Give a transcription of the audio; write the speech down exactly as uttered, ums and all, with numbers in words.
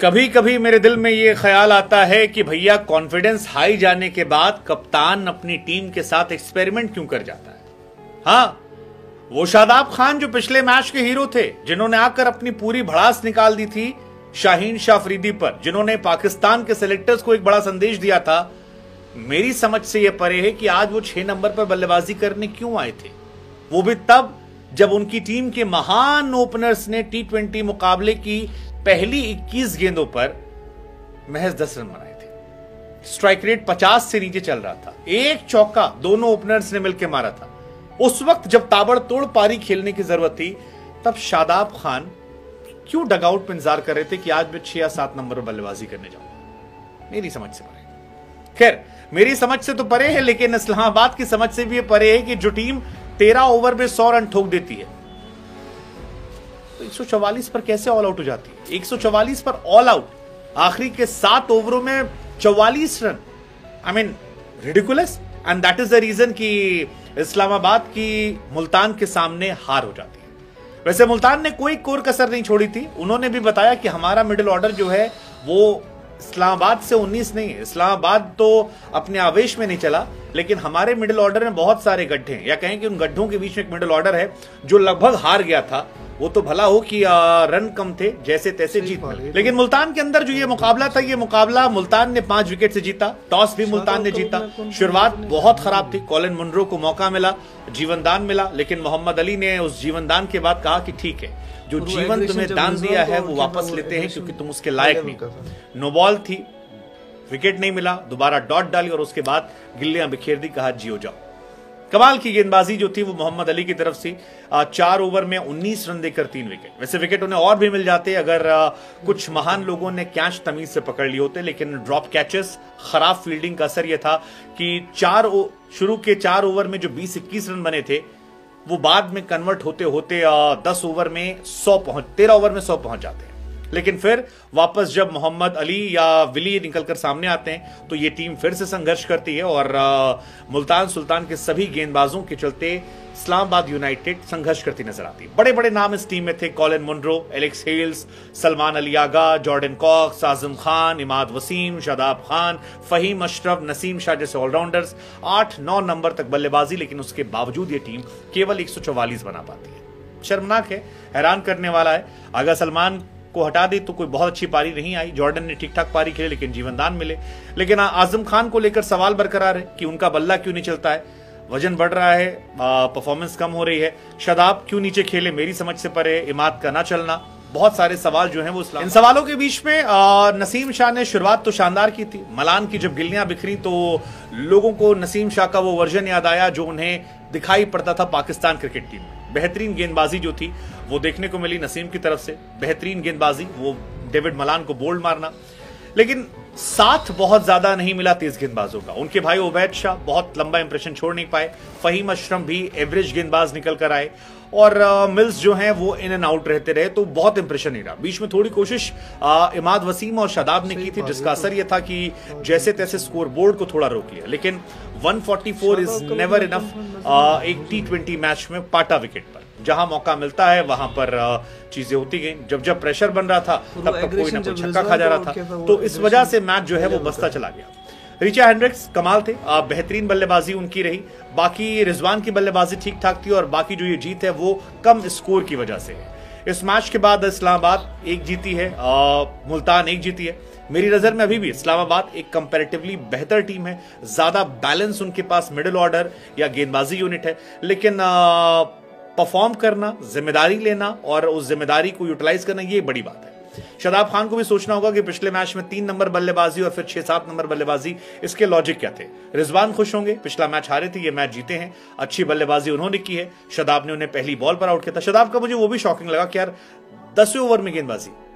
कभी कभी मेरे दिल में ये ख्याल आता है कि भैया कॉन्फिडेंस हाई जाने के बाद कप्तान अपनी टीम के साथ एक्सपेरिमेंट क्यों कर जाता है। हाँ, वो शादाब खान जो पिछले मैच के हीरो थे, जिन्होंने आकर अपनी पूरी भड़ास निकाल दी थी शाहीन शाह अफरीदी पर, जिन्होंने पाकिस्तान के सिलेक्टर्स को एक बड़ा संदेश दिया था, मेरी समझ से यह परे है कि आज वो छह नंबर पर बल्लेबाजी करने क्यों आए थे। वो भी तब जब उनकी टीम के महान ओपनर्स ने टी ट्वेंटी मुकाबले की पहली इक्कीस गेंदों पर महज दस रन बनाए थे। स्ट्राइक रेट पचास से नीचे चल रहा था। एक चौका दोनों ओपनर्स ने मिलकर मारा था। उस वक्त जब ताबड़तोड़ पारी खेलने की जरूरत थी, तब शादाब खान क्यों डगआउट में इंतजार कर रहे थे कि आज मैं छह या सात नंबर पर बल्लेबाजी करने जाऊंगा। मेरी समझ से परे। खैर, मेरी समझ से तो परे है, लेकिन इस्लामाबाद की समझ से भी ये परे है कि जो टीम तेरह ओवर में सौ रन ठोक देती है, तो एक सौ चौवालीस पर कैसे ऑल आउट हो जाती है। एक सौ चौवालीस पर ऑल आउट, आखिरी के सात ओवरों में चौवालीस run. I mean ridiculous. And that is the reason कि इस्लामाबाद की मुल्तान के सामने हार हो जाती है। वैसे मुल्तान ने कोई कोर कसर नहीं छोड़ी थी। उन्होंने भी बताया कि हमारा मिडिल ऑर्डर जो है वो इस्लामाबाद से उन्नीस नहीं है। इस्लामाबाद तो अपने आवेश में नहीं चला, लेकिन हमारे मिडिल ऑर्डर में बहुत सारे गड्ढे हैं, या कहें कि उन गड्ढों के बीच में एक मिडिल ऑर्डर है जो लगभग हार गया था। वो तो भला हो कि रन कम थे, जैसे तैसे जीत मिले। लेकिन मुल्तान के अंदर जो ये मुकाबला था, ये मुकाबला मुल्तान ने पांच विकेट से जीता। टॉस भी मुल्तान ने जीता। शुरुआत बहुत खराब थी। कॉलिन मुनरो को मौका मिला, जीवनदान मिला, लेकिन मोहम्मद अली ने उस जीवनदान के बाद कहा कि ठीक है, जो जीवन तुम्हें दान दिया है वो वापस लेते हैं, क्योंकि तुम उसके लायक नहीं। नो बॉल थी, विकेट नहीं मिला, दोबारा डॉट डाली और उसके बाद गिल्लियां बिखेर दी, कहा जियो जाओ। कमाल की गेंदबाजी जो थी वो मोहम्मद अली की तरफ से। चार ओवर में उन्नीस रन देकर तीन विकेट। वैसे विकेट उन्हें और भी मिल जाते अगर कुछ महान लोगों ने कैच तमीज से पकड़ लिए होते, लेकिन ड्रॉप कैचेस, खराब फील्डिंग का असर यह था कि चार शुरू के चार ओवर में जो बीस इक्कीस रन बने थे, वो बाद में कन्वर्ट होते होते दस ओवर में सौ पहुंच तेरह ओवर में सौ पहुंच जाते हैं। लेकिन फिर वापस जब मोहम्मद अली या विली निकलकर सामने आते हैं, तो ये टीम फिर से संघर्ष करती है और आ, मुल्तान सुल्तान के सभी गेंदबाजों के चलते इस्लामाबाद यूनाइटेड संघर्ष करती नजर आती है। बड़े बड़े नाम इस टीम में थे। Colin Munro, Alex Hales, Salman Ali Agha, Jordan Cox, Azam Khan, Imad Wasim, Shadab Khan, Faheem Ashraf, Naseem Shah जैसे ऑलराउंडर्स। आठ नौ नंबर तक बल्लेबाजी, लेकिन उसके बावजूद ये टीम केवल एक सौ चौवालीस बना पाती है। शर्मनाक है, हैरान करने वाला है। अगर सलमान को हटा दे तो कोई बहुत अच्छी पारी नहीं आई। जॉर्डन ने ठीक ठाक पारी खेली, लेकिन जीवनदान मिले। लेकिन आजम खान को लेकर सवाल बरकरार है कि उनका बल्ला क्यों नहीं चलता है। वजन बढ़ रहा है, परफॉर्मेंस कम हो रही है। शादाब क्यों नीचे खेले, मेरी समझ से परे। इमाद का ना चलना, बहुत सारे सवाल जो हैं वो इस्लाम। इन सवालों के बीच में आ, नसीम शाह ने शुरुआत तो शानदार की थी। मलान की जब गिल्लियां बिखरी तो लोगों को नसीम शाह का वो वर्जन याद आया जो उन्हें दिखाई पड़ता था पाकिस्तान क्रिकेट टीम में। बेहतरीन गेंदबाजी जो थी वो देखने को मिली नसीम की तरफ से। बेहतरीन गेंदबाजी, वो डेविड मलान को बोल्ड मारना, लेकिन साथ बहुत ज्यादा नहीं मिला तेज गेंदबाजों का। उनके भाई उबैद शाह बहुत लंबा इंप्रेशन छोड़ नहीं पाए। फहीम अशरफ भी एवरेज गेंदबाज निकल कर आए और आ, मिल्स जो हैं वो इन एंड आउट रहते रहे, तो बहुत इंप्रेशन नहीं रहा। बीच में थोड़ी कोशिश आ, इमाद वसीम और शादाब ने की थी, जिसका असर यह था कि जैसे तैसे स्कोर बोर्ड को थोड़ा रोक लिया। लेकिन एक सौ चौवालीस इज नेवर इनफ एक टी ट्वेंटी मैच में पाटा विकेट पर। जहां मौका मिलता है वहां पर चीजें होती गई। जब जब प्रेशर बन रहा था तब तक कोई ना कोई छक्का खा जा रहा था, तो इस वजह से मैच जो है वो बसता चला गया। रिचा हेंड्रिक्स कमाल थे, बेहतरीन बल्लेबाजी उनकी रही। बाकी रिजवान की बल्लेबाजी ठीक ठाक थी और बाकी जो ये जीत है वो कम स्कोर की वजह से है। इस मैच के बाद इस्लामाबाद एक जीती है, आ, मुल्तान एक जीती है। मेरी नजर में अभी भी इस्लामाबाद एक कंपैरेटिवली बेहतर टीम है। ज्यादा बैलेंस उनके पास मिडिल ऑर्डर या गेंदबाजी यूनिट है, लेकिन परफॉर्म करना, जिम्मेदारी लेना और उस जिम्मेदारी को यूटिलाइज करना, ये बड़ी बात है। शादाब खान को भी सोचना होगा कि पिछले मैच में तीन नंबर बल्लेबाजी और फिर छह सात नंबर बल्लेबाजी, इसके लॉजिक क्या थे। रिजवान खुश होंगे, पिछला मैच हारे थे, ये मैच जीते हैं। अच्छी बल्लेबाजी उन्होंने की है। शादाब ने उन्हें पहली बॉल पर आउट किया था। शादाब का मुझे वो भी शॉकिंग लगा कि यार दसवें ओवर में गेंदबाजी